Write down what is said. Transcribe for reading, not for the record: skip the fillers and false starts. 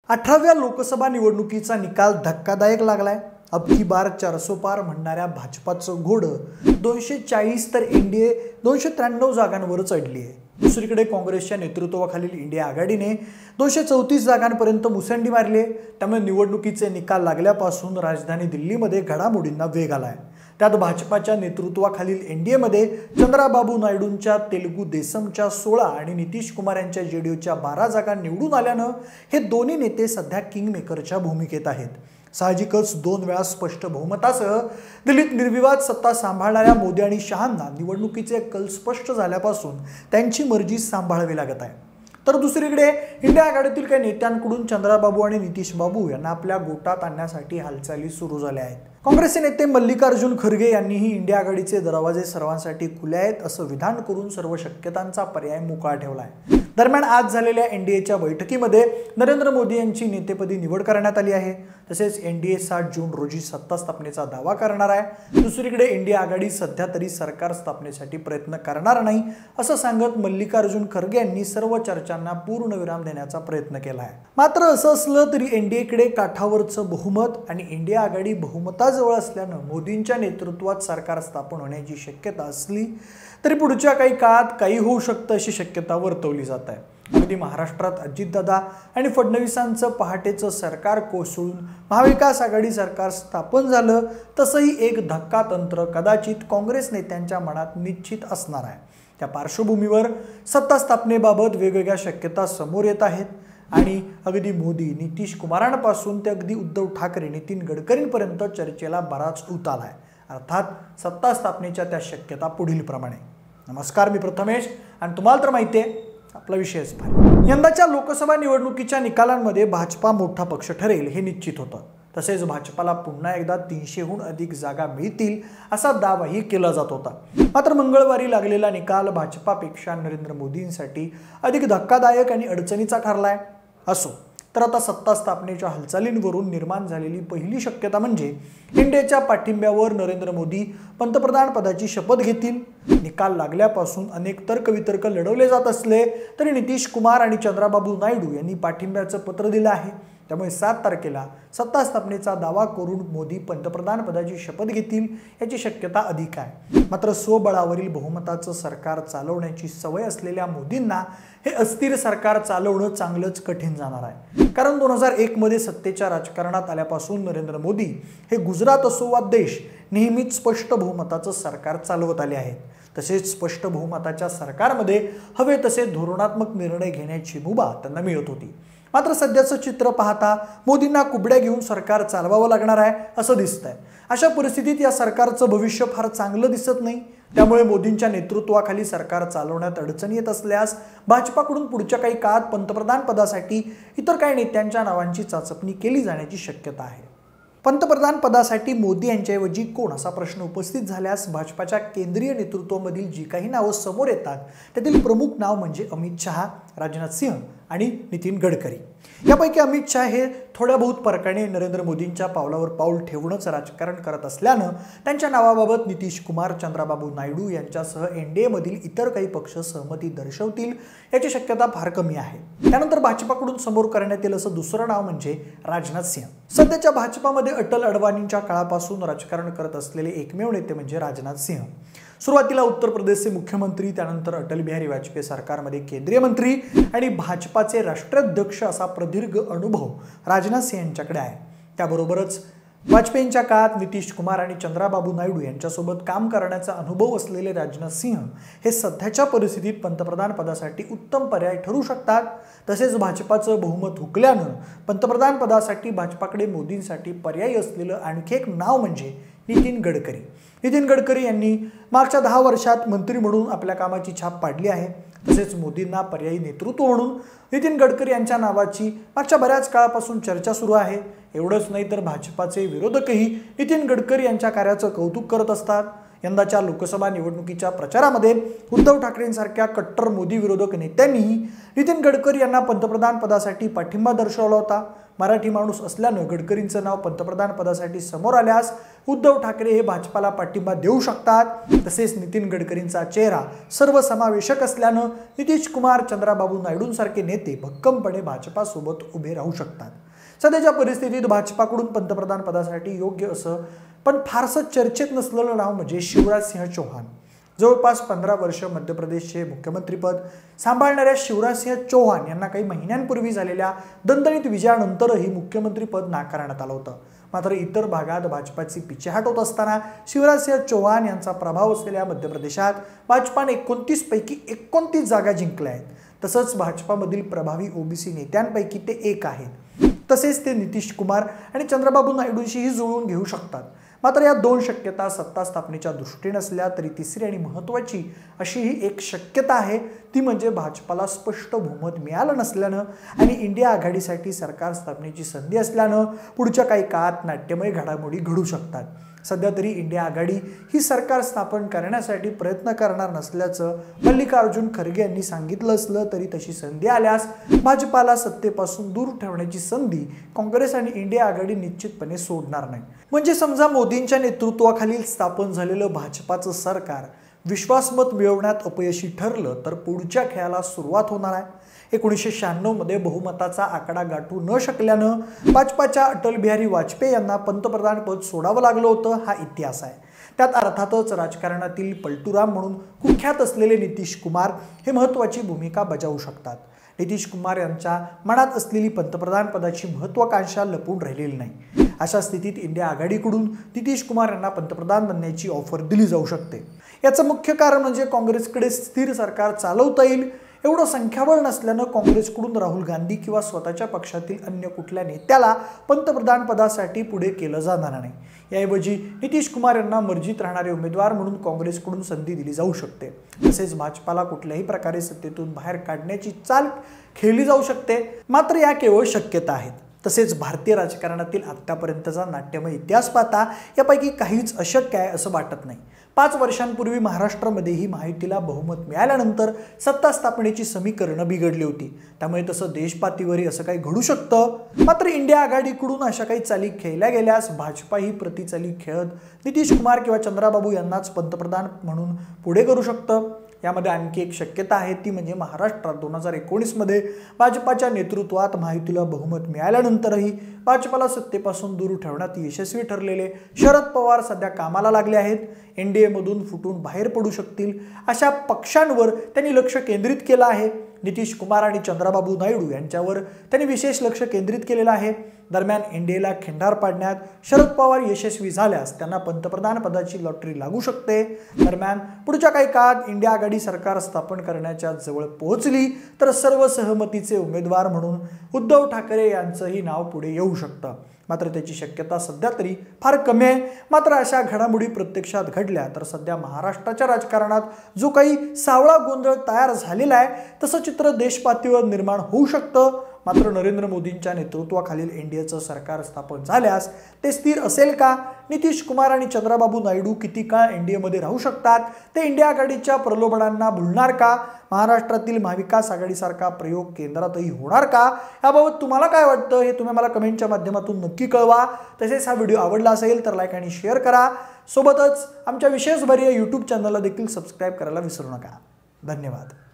18व्या लोकसभा निवडणुकीचा निकाल धक्कादायक लागलाय। अब की बार 400 पार म्हणणाऱ्या भाजपाचं घोडं 240 तर एनडीए 293 जागांवर चढली आहे। दुसरीकडे काँग्रेसच्या नेतृत्वाखालील इंडिया आघाडीने 234 जागांपर्यंत मुसंडी मारली आहे। त्यामुळे निवडणुकीचे निकाल लागल्यापासून राजधानी दिल्लीमध्ये घडामोडींना वेग आलाय। त्यात भाजपाच्या नेतृत्वाखालील एनडीएमध्ये चंद्राबाबू नायडूंच्या तेलुगू देसमच्या 16 आणि नितीश कुमार यांच्या जेडीयूच्या 12 जागा निवडून आल्यानं हे दोन्ही नेते सध्या किंगमेकरच्या भूमिकेत आहेत। साहजिकच 2 वेळा स्पष्ट बहुमतासह दिल्लीत निर्विवाद सत्ता सांभाळणाऱ्या मोदी आणि शहांना निवडणुकीचे कल स्पष्ट झाल्यापासून त्यांची मर्जी सांभाळावी लागत आहे। तर दुसरीकडे इंडिया आघाडीतील काही नेत्यांकडून चंद्राबाबू आणि नितीश बाबू यांना आपल्या गोटात आणण्यासाठी हालचाली सुरू झाल्या आहेत। काँग्रेसचे नेते मल्लिकार्जुन खरगे यांनीही इंडिया आघाडीचे दरवाजे सर्वांसाठी खुले आहेत असं विधान करून सर्व शक्यतांचा पर्याय मोकळा ठेवलाय। दरम्यान आज झालेल्या एनडीएच्या बैठकीमध्ये नरेंद्र मोदी यांची नेतेपदी निवड करण्यात आली आहे। तसेच एनडीए 7 जून रोजी सत्ता स्थापनेचा दावा करणार आहे। दुसरीकडे इंडिया आघाडी सध्या तरी सरकार स्थापनेसाठी प्रयत्न करणार नाही असं सांगत मल्लिकार्जुन खरगे यांनी सर्व चर्चांना पूर्णविराम देण्याचा प्रयत्न केला आहे। मात्र असं असलं तरी एनडीएकडे काठावरचं बहुमत आणि इंडिया आघाडी बहुमताजवळ असल्यानं मोदींच्या नेतृत्वात सरकार स्थापन होण्याची शक्यता असली तरी पुढच्या काही काळात काही होऊ शकतं अशी शक्यता वर्तवली जात आहे। अगदी महाराष्ट्रात अजितदादा आणि फडणवीसांचं पहाटेचं सरकार कोसळून महाविकास आघाडी सरकार स्थापन झालं तसंही एक धक्का तंत्र कदाचित काँग्रेस नेत्यांच्या मनात निश्चित असणार आहे। त्या पार्श्वभूमीवर सत्ता स्थापनेबाबत वेगवेगळ्या शक्यता समोर येत आहेत आणि अगदी मोदी नितीश कुमारांपासून ते अगदी उद्धव ठाकरे नितीन गडकरींपर्यंत चर्चेला बराच ऊत आलाय। अर्थात सत्ता स्थापनेच्या त्या शक्यता पुढील प्रमाणे। नमस्कार, मी प्रथमेश आणि तुम्हाला तर माहिती आहे आपला विषयच भारी। यंदाच्या लोकसभा निवडणुकीच्या निकालांमध्ये भाजपा मोठा पक्ष ठरेल हे निश्चित होतं। तसेच भाजपाला पुन्हा एकदा 300हून अधिक जागा मिळतील असा दावाही केला जात होता। मात्र मंगळवारी लागलेला निकाल भाजपापेक्षा नरेंद्र मोदींसाठी अधिक धक्कादायक आणि अडचणीचा ठरलाय। असो तर आता सत्ता स्थापनेच्या हालचालींवरून निर्माण झालेली पहिली शक्यता म्हणजे इंडियाच्या पाठिंब्यावर नरेंद्र मोदी पंतप्रधान पदाची शपथ घेतील। निकाल लागल्यापासून अनेक तर्कवितर्क लढवले जात असले तरी नितीश कुमार आणि चंद्राबाबू नायडू यांनी पाठिंब्याचं पत्र दिलं आहे। त्यामुळे 7 तारखेला सत्ता स्थापनेचा दावा करून मोदी पंतप्रधान पदाची शपथ घेतील याची शक्यता अधिक आहे। मात्र स्वबळावरील बहुमताचं सरकार चालवण्याची सवय असलेल्या मोदींना हे अस्थिर सरकार चालवणं चांगलंच कठीण जाणार आहे। कारण 2001 मध्ये सत्तेच्या राजकारणात आल्यापासून नरेंद्र मोदी हे गुजरात असो वा देश नेहमीच स्पष्ट बहुमताचं सरकार चालवत आले आहेत। तसेच स्पष्ट बहुमताच्या सरकारमध्ये हवे तसे धोरणात्मक निर्णय घेण्याची मुभा त्यांना मिळत होती। मात्र सध्याचं चित्र पाहता मोदींना कुबड्या घेऊन सरकार चालवावं लागणार आहे असं दिसतंय। अशा परिस्थितीत या सरकारचं भविष्य फार चांगलं दिसत नाही। त्यामुळे मोदींच्या नेतृत्वाखाली सरकार चालवण्यात अडचणी येत असल्यास भाजपाकडून पुढच्या काही काळात पंतप्रधान पदासाठी इतर काही नेत्यांच्या नावांची चाचपणी केली जाण्याची शक्यता आहे। पंतप्रधान पदासाठी मोदी यांच्याऐवजी कोण असा प्रश्न उपस्थित झाल्यास भाजपाच्या केंद्रीय नेतृत्वामधील जी काही नावं समोर येतात त्यातील प्रमुख नाव म्हणजे अमित शहा, राजनाथ सिंह आणि नितीन गडकरी। यापैकी अमित शहा हे थोड्या बहुत फरकाने नरेंद्र मोदींच्या पावलावर पाऊल ठेवूनच राजकारण करत असल्यानं त्यांच्या नावाबाबत नितीश कुमार, चंद्राबाबू नायडू यांच्यासह एनडीएमधील इतर काही पक्ष सहमती दर्शवतील याची शक्यता फार कमी आहे। त्यानंतर भाजपाकडून समोर करण्यात येईल असं दुसरं नाव म्हणजे राजनाथ सिंह। सध्याच्या भाजपामध्ये अटल अडवाणींच्या काळापासून राजकारण करत असलेले एकमेव नेते म्हणजे राजनाथ सिंह। सुरुवातीला उत्तर प्रदेशचे मुख्यमंत्री, त्यानंतर अटल बिहारी वाजपेयी सरकारमध्ये केंद्रीय मंत्री आणि भाजपाचे राष्ट्राध्यक्ष असा प्रदीर्घ अनुभव राजनाथ सिंह यांच्याकडे आहे। त्याबरोबरच वाजपेयींच्या काळात नितीश कुमार आणि चंद्राबाबू नायडू यांच्यासोबत काम करण्याचा अनुभव असलेले राजनाथ सिंह हे सध्याच्या परिस्थितीत पंतप्रधान पदासाठी उत्तम पर्याय ठरू शकतात। तसेच भाजपाचं बहुमत हुकल्यानं पंतप्रधान पदासाठी भाजपाकडे मोदींसाठी पर्यायी असलेलं आणखी एक नाव म्हणजे नितीन गडकरी। नितीन गडकरी यांनी मागच्या 10 वर्षात मंत्री म्हणून आपल्या कामाची छाप पाडली आहे। तसेच मोदींना पर्यायी नेतृत्व म्हणून नितीन गडकरी यांच्या नावाची मागच्या बऱ्याच काळापासून चर्चा सुरू आहे। एवढंच नाही तर भाजपाचे विरोधकही नितीन गडकरी यांच्या कार्याचं कौतुक करत असतात। यंदाच्या लोकसभा निवडणुकीच्या प्रचारामध्ये उद्धव ठाकरेंसारख्या कट्टर मोदी विरोधक नेत्यांनीही नितीन गडकरी यांना पंतप्रधान पदासाठी पाठिंबा दर्शवला होता। मराठी माणूस असल्यानं गडकरींचं नाव पंतप्रधान पदासाठी समोर आल्यास उद्धव ठाकरे हे भाजपाला पाठिंबा देऊ शकतात। तसेच नितीन गडकरींचा चेहरा सर्वसमावेशक असल्यानं नितीश कुमार, चंद्राबाबू नायडूंसारखे नेते भक्कमपणे भाजपासोबत उभे राहू शकतात। सध्याच्या परिस्थितीत भाजपाकडून पंतप्रधान पदासाठी योग्य असं पण फारसं चर्चेत नसलेलं नाव म्हणजे शिवराजसिंह चौहान। जवळपास 15 वर्ष मध्य प्रदेशचे मुख्यमंत्रीपद सांभाळणाऱ्या शिवराजसिंह चौहान यांना काही महिन्यांपूर्वी झालेल्या दणदणीत विजयानंतरही मुख्यमंत्रीपद नाकारण्यात आलं होतं। मात्र इतर भागात भाजपाची पिछेहाट होत असताना शिवराजसिंह चौहान यांचा प्रभाव असलेल्या मध्य प्रदेशात भाजपाने 29 पैकी 29 जागा जिंकल्या आहेत। तसंच भाजपामधील प्रभावी ओबीसी नेत्यांपैकी ते एक आहेत। तसेच ते नितीश कुमार आणि चंद्रबाबू नायडूंशीही जुळवून घेऊ शकतात। मात्र या दोन शक्यता सत्ता स्थापनेच्या दृष्टीने असल्या तरी तिसरी आणि महत्त्वाची अशी ही एक शक्यता आहे, ती म्हणजे भाजपाला स्पष्ट बहुमत मिळालं नसल्यानं आणि इंडिया आघाडीसाठी सरकार स्थापनेची संधी असल्यानं पुढच्या काही काळात नाट्यमय घडामोडी घडू शकतात। सध्या तरी इंडिया आघाडी ही सरकार स्थापन करण्यासाठी प्रयत्न करणार नसल्याचं मल्लिकार्जुन खरगे यांनी सांगितलं असलं तरी तशी संधी आल्यास भाजपाला सत्तेपासून दूर ठेवण्याची संधी काँग्रेस आणि इंडिया आघाडी निश्चितपणे सोडणार नाही। म्हणजे समजा मोदींच्या नेतृत्वाखाली स्थापन झालेलं भाजपाचं सरकार विश्वासमत मिळवण्यात अपयशी ठरलं तर पुढच्या खेळाला सुरुवात होणार आहे। 1996 मध्ये बहुमताचा आकडा गाठू न शकल्यानं भाजपाच्या अटल बिहारी वाजपेयी यांना पंतप्रधान पद सोडावं लागलं होतं, हा इतिहास आहे। त्यात अर्थातच राजकारणातील पलटूराम म्हणून कुख्यात असलेले नितीश कुमार हे महत्त्वाची भूमिका बजावू शकतात। नितीश कुमार यांच्या मनात असलेली पंतप्रधान पदाची महत्त्वाकांक्षा लपून राहिलेली नाही। अशा स्थितीत इंडिया आघाडीकडून नितीश कुमार यांना पंतप्रधान बनण्याची ऑफर दिली जाऊ शकते। याचं मुख्य कारण म्हणजे काँग्रेसकडे स्थिर सरकार चालवता येईल एवढं संख्याबळ नसल्यानं काँग्रेसकडून राहुल गांधी किंवा स्वतःच्या पक्षातील अन्य कुठल्या नेत्याला पंतप्रधान पदासाठी पुढे केलं जाणार नाही। याऐवजी नितीश कुमार यांना मर्जीत राहणारे उमेदवार म्हणून काँग्रेसकडून संधी दिली जाऊ शकते। तसेच भाजपाला कुठल्याही प्रकारे सत्तेतून बाहेर काढण्याची चाल खेळली जाऊ शकते। मात्र या केवळ शक्यता आहेत। तसेच भारतीय राजकारणातील आतापर्यंतचा नाट्यमय इतिहास पाहता यापैकी काहीच अशक्य आहे असं वाटत नाही। 5 वर्षांपूर्वी महाराष्ट्रामध्येही महायुतीला बहुमत मिळाल्यानंतर सत्ता स्थापनेची समीकरणं बिघडली होती, त्यामुळे तसं देशपातळीवरही असं काही घडू शकतं। मात्र इंडिया आघाडीकडून अशा काही चाली खेळल्या गेल्यास भाजपा ही प्रतिचाली खेळत नितीश कुमार किंवा चंद्राबाबू यांनाच पंतप्रधान म्हणून पुढे करू शकतं। यामध्ये आणखी एक शक्यता आहे, ती म्हणजे महाराष्ट्रात 2019 मध्ये भाजपाच्या नेतृत्वात महायुतीला बहुमत मिळाल्यानंतरही भाजपाला सत्तेपासून दूर ठेवण्यात यशस्वी ठरलेले शरद पवार सध्या कामाला लागले आहेत। एनडीए मधून फुटून बाहेर पडू शकतील अशा पक्षांवर त्यांनी लक्ष केंद्रित केलं आहे। नितीश कुमार आणि चंद्राबाबू नायडू यांच्यावर त्यांनी विशेष लक्ष केंद्रित केलेलं आहे। दरम्यान एनडीएला खिंडार पाडण्यात शरद पवार यशस्वी झाल्यास त्यांना पंतप्रधान पदाची लॉटरी लागू शकते। दरम्यान पुढच्या काही काळात इंडिया आघाडी सरकार स्थापन करण्याच्या जवळ पोहोचली तर सर्व सहमतीचे उमेदवार म्हणून उद्धव ठाकरे यांचंही नाव पुढे येऊ शकतं। मात्र त्याची शक्यता सध्या तरी फार कमी आहे। मात्र अशा घडामोडी प्रत्यक्षात घडल्या तर सध्या महाराष्ट्राच्या राजकारणात जो काही सावळा गोंधळ तयार झालेला आहे तसं चित्र देशपातळीवर निर्माण होऊ शकतं। मात्र नरेंद्र मोदींच्या नेतृत्वाखालील एनडीएचं सरकार स्थापन झाल्यास ते स्थिर असेल का? नितीश कुमार आणि चंद्राबाबू नायडू किती काळ एनडीएमध्ये राहू शकतात? ते इंडिया आघाडीच्या प्रलोभनांना भुलणार का? महाराष्ट्रातील महाविकास आघाडीसारखा प्रयोग केंद्रातही होणार का? याबाबत तुम्हाला काय वाटतं हे तुम्ही मला कमेंटच्या माध्यमातून नक्की कळवा। तसेच हा व्हिडिओ आवडला असेल तर लाईक आणि शेअर करा। सोबतच आमच्या विशेष भरीय यूट्यूब चॅनलला देखील सबस्क्राईब करायला विसरू नका। धन्यवाद।